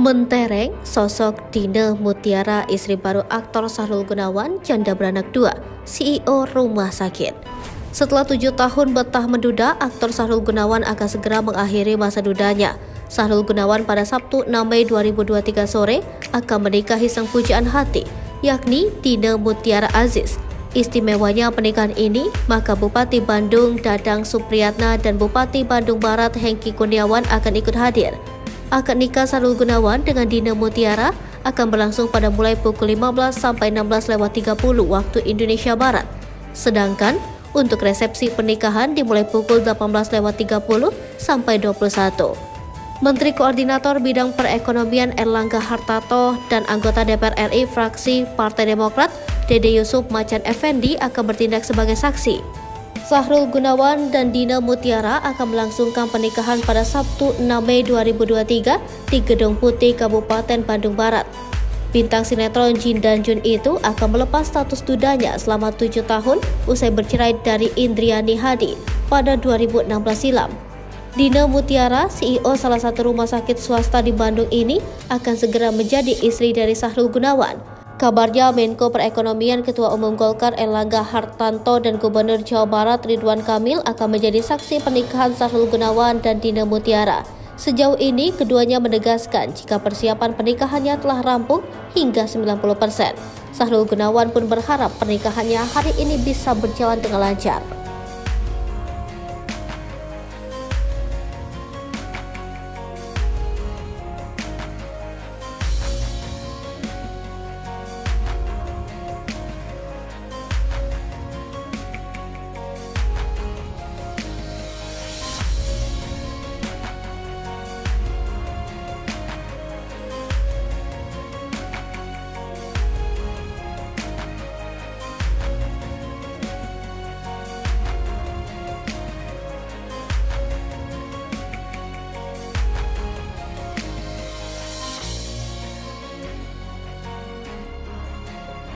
Mentereng sosok Dina Mutiara, istri baru aktor Sahrul Gunawan, janda beranak 2, CEO rumah sakit. Setelah 7 tahun betah menduda, aktor Sahrul Gunawan akan segera mengakhiri masa dudanya. Sahrul Gunawan pada Sabtu 6 Mei 2023 sore akan menikahi sang pujaan hati, yakni Dina Mutiara Aziz. Istimewanya pernikahan ini, maka Bupati Bandung Dadang Supriyatna dan Bupati Bandung Barat Hengki Kurniawan akan ikut hadir. Akad nikah Sahrul Gunawan dengan Dina Mutiara akan berlangsung pada mulai pukul 15 sampai 16.30 waktu Indonesia Barat. Sedangkan untuk resepsi pernikahan dimulai pukul 18.30 sampai 21. Menteri Koordinator Bidang Perekonomian Erlangga Hartarto dan anggota DPR RI fraksi Partai Demokrat Dede Yusuf Macan Effendi akan bertindak sebagai saksi. Sahrul Gunawan dan Dina Mutiara akan melangsungkan pernikahan pada Sabtu 6 Mei 2023 di Gedung Putih Kabupaten Bandung Barat. Bintang sinetron Jin dan Jun itu akan melepas status dudanya selama 7 tahun usai bercerai dari Indriani Hadi pada 2016 silam. Dina Mutiara, CEO salah satu rumah sakit swasta di Bandung ini, akan segera menjadi istri dari Sahrul Gunawan. Kabarnya Menko Perekonomian Ketua Umum Golkar Erlangga Hartarto dan Gubernur Jawa Barat Ridwan Kamil akan menjadi saksi pernikahan Sahrul Gunawan dan Dina Mutiara. Sejauh ini keduanya menegaskan jika persiapan pernikahannya telah rampung hingga 90%. Sahrul Gunawan pun berharap pernikahannya hari ini bisa berjalan dengan lancar.